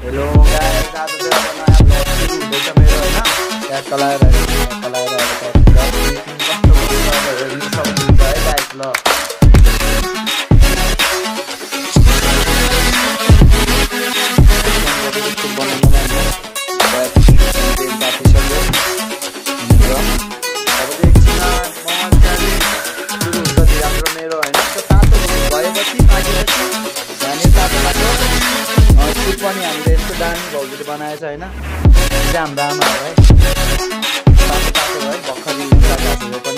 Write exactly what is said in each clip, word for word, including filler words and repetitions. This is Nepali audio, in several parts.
हेलो गाइस, आज चाहिँ अब नयाँ ब्लग सुरु हुँदैछ मेरो हैन। ट्याग लगाएर ट्याग लगाएर कस्तो हुन्छ हेर्नु सक्नुहुन्छ है गाइस। ल मेरो हैन तातो भएपछि पाकेपछि हामी तातो तातो सुप पनि हामीले यस्तो दामी भाउजूले बनाएछ हैन। चाहिँ हाम्रो आमा हो है, तातो तातो है भर्खरै उठाएको पनि।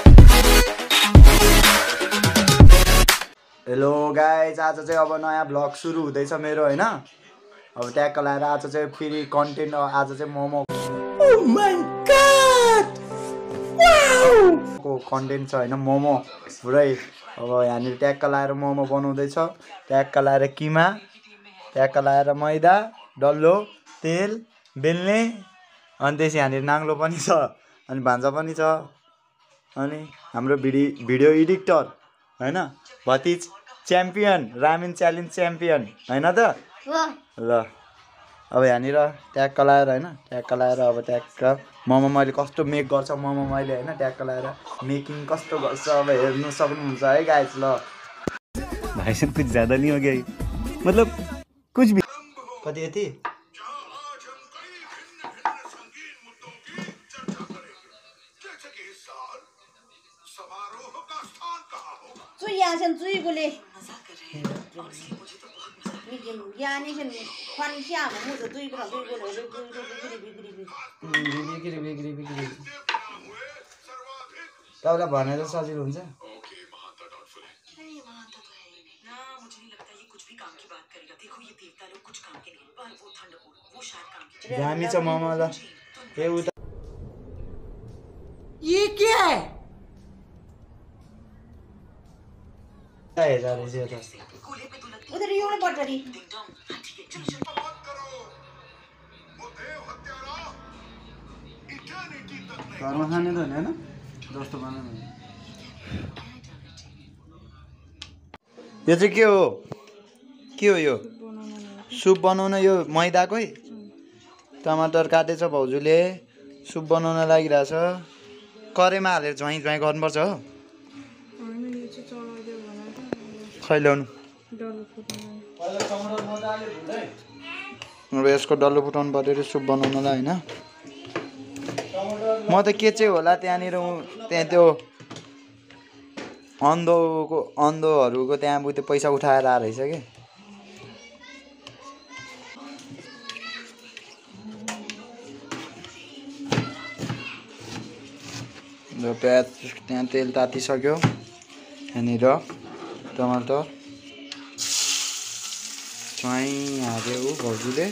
हेलो गाइस, आज चाहिँ अब नयाँ ब्लग सुरु हुँदैछ मेरो हैन। अब ट्याग लगाएर आज चाहिँ फेरि कन्टेन्ट, आज चाहिँ momo oh my God wow को कन्टेन्ट छ हैन, मोमो पुरै। अब यहाँनिर ट्याग लगाएर मोमो बनाउँदैछ। ट्याग लगाएर किमा, ट्याग लगाएर मैदा, डल्लो, तेल, बेल्ने, अनि त्यसै यहाँनिर नाङ्लो पनि छ, अनि भान्जा पनि छ, अनि हाम्रो भिडियो भिडियो एडिटर हैन, भतिज च्याम्पियन, रामेन च्यालेन्ज च्याम्पियन हैन त। ल अब यहाँनिर ट्याग लगाएर हैन, ट्याग लगाएर अब ट्याग मोमो मैले कस्तो मेक गर्छ मोमो मैले हैन, ट्याग लगाएर मेकिङ कस्तो गर्छ अब हेर्नु सक्नुहुन्छ है गाइस। ल भाई साहब कुछ ज्यादा नहीं हो गया, मतलब कुछ भी कति यति तपाईँलाई भनेर सजिलो हुन्छ। दामी छ मोमो। ल ए उता ये क्या है हेजा रहेछ यो त उधर यो ने पटरी घरमा खाने त हैन जस्तो बनाउनु। यो चाहिँ के हो के हो यो सुप बनाउन? यो मैदाकै टमाटर काटेछ भाउजूले, सुप बनाउन लागिरहेछ। करेमा हालेर झ्वाइ झ्वाइ गर्नुपर्छ हो। खै ल्याउनु अब यसको डल्लो फुटाउनु पर्यो रे सुप बनाउनलाई हैन। म त के चाहिँ होला त्यहाँनिर त्यहाँ त्यो अन्धोको अन्धोहरूको त्यहाँ त्यो पैसा उठाएर आएर रहेछ कि। प्याज त्यहाँ तेल तातिसक्यो, यहाँनिर टमाटर स्वाई हाल्यो भाउजूले।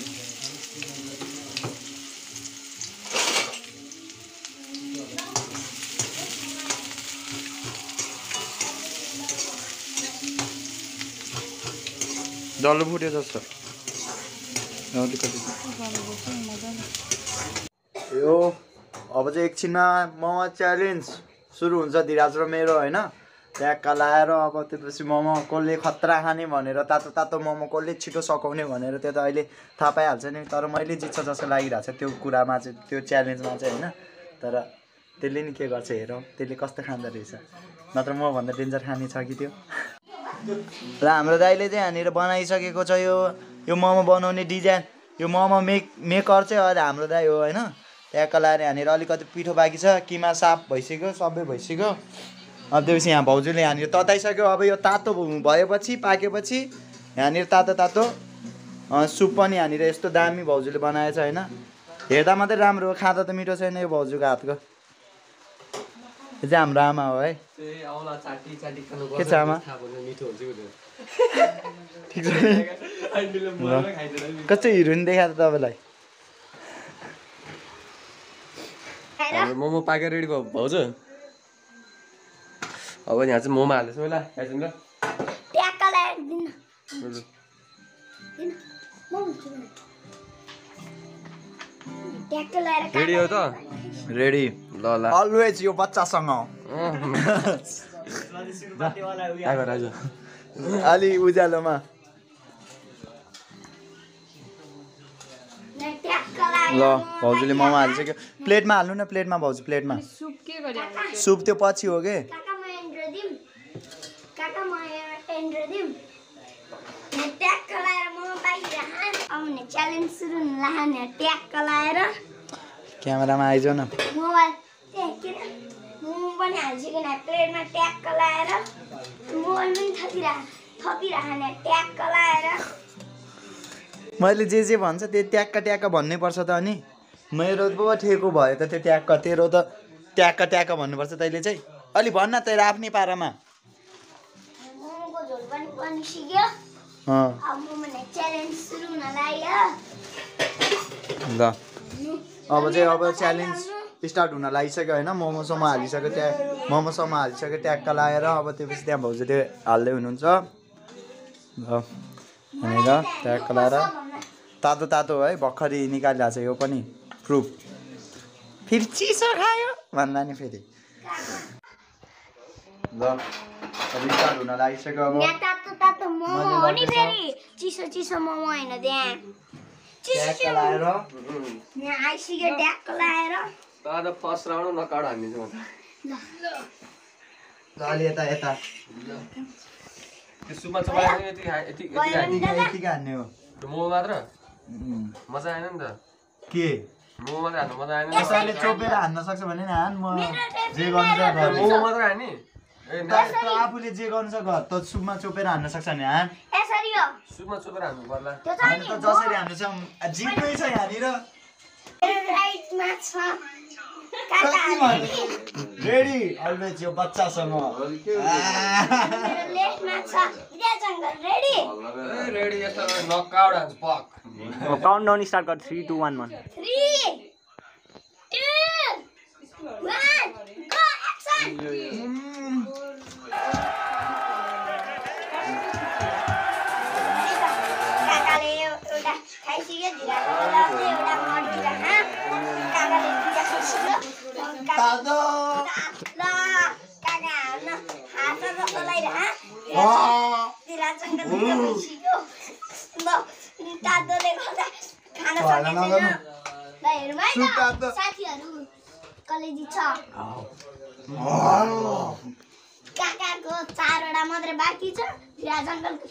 डल्लो फुट्यो जस्तो यो। अब चाहिँ एकछिनमा मोमो च्यालेन्ज सुरु हुन्छ धिराज र मेरो हैन। ट्याग लगाएर अब त्यसपछि मोमो कसले खतरा खाने भनेर, तातो तातो मोमो कसले छिटो सकाउने भनेर त्यो त अहिले थाहा पाइहाल्छ नि। तर मैले जित्छ जस्तो लागिरहेको छ त्यो कुरामा चाहिँ, त्यो च्यालेन्जमा चाहिँ हैन। तर त्यसले नि के गर्छ हेरौँ, त्यसले कस्तो खाँदो रहेछ। नत्र मभन्दा डेन्जर खाने छ कि त्यो। र हाम्रो दाइले चाहिँ यहाँनिर बनाइसकेको छ यो यो मोमो बनाउने डिजाइन। यो मोमो मेक मेकर चाहिँ अहिले हाम्रो दाइ हो हैन। ट्याग लगाएर यहाँनिर अलिकति पिठो बाँकी छ, किमा साफ भइसक्यो, सबै भइसक्यो। अब त्यसपछि यहाँ भाउजूले यहाँनिर तताइसक्यो। अब यो तातो भएपछि पाकेपछि यहाँनिर तातो तातो सुप पनि यहाँनिर यस्तो दामी भाउजूले बनाएछ हैन। हेर्दा मात्रै राम्रो हो, खाँदा त मिठो छैन यो भाउजूको हातको। यो चाहिँ हाम्रो आमा हो है। के छ आमा ठिक छ कस्तो हिरोइन देखा त तपाईँलाई। मोमो पाकेर रेडी भयो भाउजू। अब यहाँ चाहिँ मोमो हाल्दैछ ल खाइदिनु ल। रेडी हो त? रेडी ल ल अलवेज यो बच्चासँग अलि उज्यालोमा ल भाउजूले मोमो हालिसक्यो प्लेटमा हाल्नु न प्लेटमा भाउजू प्लेटमा सुप के गरे सुप त्यो पछि हो के काका म एन्ड्रो दिम काका म एन्ड्रो दिम ट्याक लाएर मोमो पाइरा हान आउने च्यालेन्ज सुरु हुन लाग्यो ट्याक लाएर क्यामेरामा आइज न मोबाइल त्यहाँ के मोमो पनि हालिसक्यो न प्लेटमा ट्याक लाएर मोबाइल पनि थपिरा थपिरा हाने ट्याक लाएर मैले जे जे भन्छ त्यो ट्याक्क ट्याक्क भन्नै पर्छ त अनि मेरो पो ठेको भयो त त्यो ट्याक्क तेरो त ट्याक्क ट्याक्क भन्नुपर्छ तैँले चाहिँ अलि भन्न तेरो आफ्नै पारामा मोमोको झोल पनि बनिसक्यो अँ अब मोमोले च्यालेन्ज सुरु हुन लाग्यो ल अब चाहिँ अब च्यालेन्ज स्टार्ट हुन लागिसक्यो होइन मोमोसम्म हालिसक्यो त्यहाँ मोमोसम्म हालिसक्यो ट्याक्क लाएर अब त्यसपछि त्यहाँ भाउजूले हाल्दै हुनुहुन्छ ल भनेर ट्याक्क लाएर तातो तातो है भर्खरै निकालिरहेको छ यो पनि प्रुफ फेरि चिसो खायो भन्दा नि फेरि ल अब स्टार्ट हुन लागिसक्यो अब यहाँ तातो तातो मोमो हो नि फेरि चिसो चिसो मोमो होइन त्यहाँ ट्याक्क लाएर यहाँ आइसक्यो ट्याक्क लाएर तर फर्स्ट राउन्ड नकाउट हामी चाहिँ ल अलि यता यता त्यो सुपमा चपाएर यति यति यतिकै यतिकै हान्ने हो मोमो मात्र उम्, मजा आएन नि त के मोमो मात्र हान्नु मजा आएन कसैले चोपेर हान्न सक्छ भने नि हान म जे गर्नु छ गर मोमो मात्र हान्ने ए त आफूले जे गर्नु छ गर त सुपमा चोपेर हान्न सक्छ भने हान यसरी हो सुपमा चोपेर हान्नु पर्ला त्यो अनि चाहिँ त जसरी हान्नु छ जित्नै छ यहाँनिर राइटमा छ काका रेडी अलवेज यो बच्चासँग मेरो लेफ्टमा छ इडिया जंगल रेडी ए रेडी यस्तो नकआउट हान्छ पक काउन्ट डाउन स्टार्ट कर three two one one three two one go action काकाले एउटा खाइसक्यो धिराले एउटा मर्दिरा हा काकाले दुईटा खाइसक्यो तातो ल काका हाल्न हात जस्तो लाइरहा धिरा जंगल खाइसक्यो ल तातोले गर्दा खान सकेको छैन ल हेरौँ है त साथीहरू कलेजी छ काकाको चारवटा मात्रै बाँकी छ धिरा जंगलको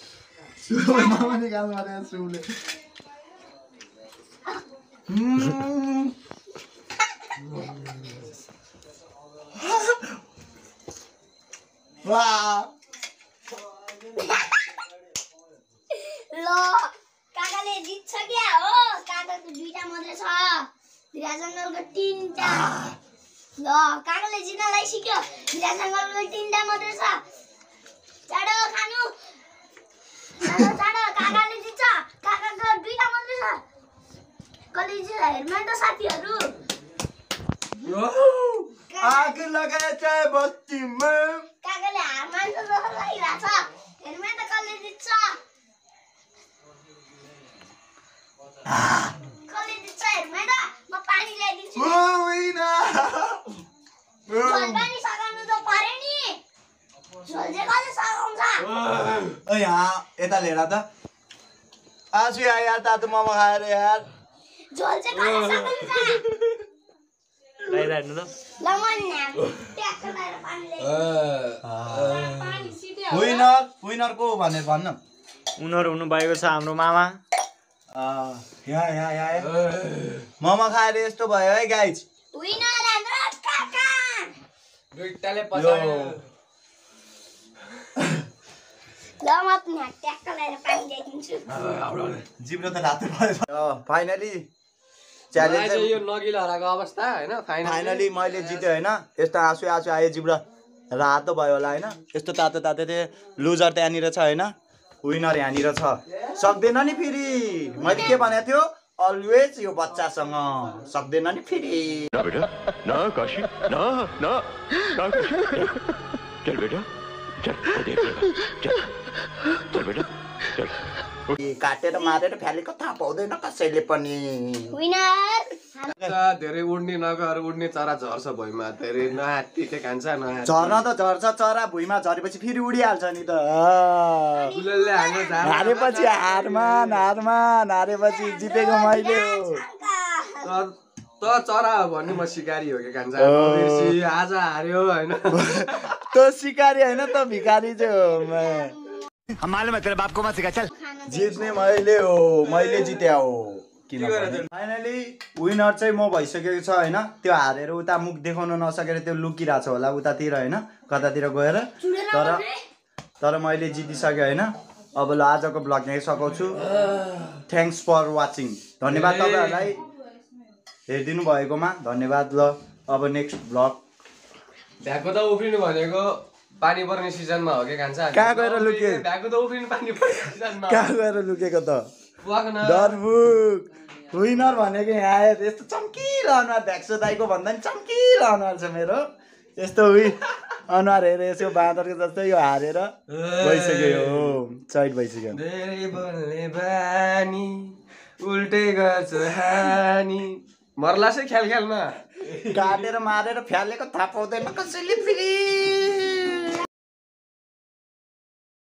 ल काकाले जित्छ क्या हो काकाको दुईटा मात्रै छ धिरा जंगलको तीनटा ल काकाले जित्न लागिसक्यो धिरा जंगलको तीनटा मात्रै छ चाँडो खानु चाँडो चाँडो काकाले जित्छ काकाको दुईटा मात्रै छ कलेजी हेर्नु त साथीहरू आग लगाएछ बस्तीमा काकाले हार मान्छ जस्तो लागिरहेछ हेर्नु त कसले जित्छ कसले जित्छ हेर्नु त म पानी ल्याइदिन्छु झोल पनि सघाउनु त पर्यो नि झोल चाहिँ कसले सघाउँछ ओ यहाँ यता लिएर त आज यार यार तातो मोमो खाएर यार झोल चाहिँ कसले सघाउँछ लाइरा हेर्नु त ल म न्याम ट्याक्क लाएर पानी ल्याइदिन्छु विनर विनर को भनेर भन्न उनीहरू हुनुभएको छ हाम्रो मामा यहाँ यहाँ यहाँ मोमो खाएर यस्तो भयो है गाइज विनर हाम्रो काका दुईटाले पछाड्यो ल म यहाँ ट्याक्क लाएर पानी ल्याइदिन्छु जिब्रो त रातो भयो फाइनली च्यालेन्ज चाहिँ यो नगिलो हराएको अवस्था हैन फाइनली मैले जितेँ होइन यस्तो आँसु आँसु आयो जिब्रो रातो भयो होला होइन यस्तो तातो तातो थियो लुजर त्यहाँनिर छ होइन विनर यहाँनिर छ सक्दैन नि फेरि मैले के भनेको थियो अलवेज यो बच्चासँग सक्दैन नि फेरि बेटा ना काशी ना ना ना काशी चल बेटा चल देख चल चल बेटा चल काटेर मारेर फ्यालेको थाहा पाउँदैन कसैले पनि विनर धेरै उड्ने नगर उड्ने चरा झर्छ भुइँमा धेरै नहात्तीले खान्छ नहात्ती झर्न त झर्छ चरा भुइँमा झरेपछि फेरि उडिहाल्छ नि त फुलले हाल्नु हारेपछि हारमान हारमान हारेपछि जितेको मैले हो त चरा हो भन्ने म सिकारी हो कि कान्छा बिर्सी आज हार्यो होइन त सिकारी होइन त भिखारी चाहिँ हो म हम मालूम है तेरे बाप को मत सिखा चल जित्ने मैले हो मैले जित्या हो फाइनली विनर चाहिँ म भइसकेको छ होइन त्यो हारेर उता मुख देखाउन नसकेर त्यो लुकिरहेको छ होला उतातिर होइन कतातिर गएर तर तर मैले जितिसकेँ होइन अब ल आजको भ्लग यहीँ सघाउँछु थ्याङ्क्स फर वाचिङ धन्यवाद तपाईँहरूलाई हेरिदिनु भएकोमा धन्यवाद ल अब नेक्स्ट भ्लग भ्याएको त उफ्रिनु भनेको पानी पर्ने सिजनमा हो कि कान्छा कहाँ गएर लुके भ्याएको त उफ्रिनु पानी पर्ने सिजनमा कहाँ गएर लुकेको त डरबुक विनर भनेको यहाँ आयो यस्तो चम्किलो अनुहार भ्याक्सो दाईको भन्दा नि चम्किलो अनुहार छ मेरो यस्तो उही अनुहार हेरेर यसो बाँदरको जस्तै यो हारेर भइसक्यो हो साइड भइसक्यो धेरै बोल्ने बानी उल्टै गर्छ हानी मर्ला चाहिँ ख्याल ख्यालमा काटेर मारेर फ्यालेको थाहा पाउँदैन कसैले फेरि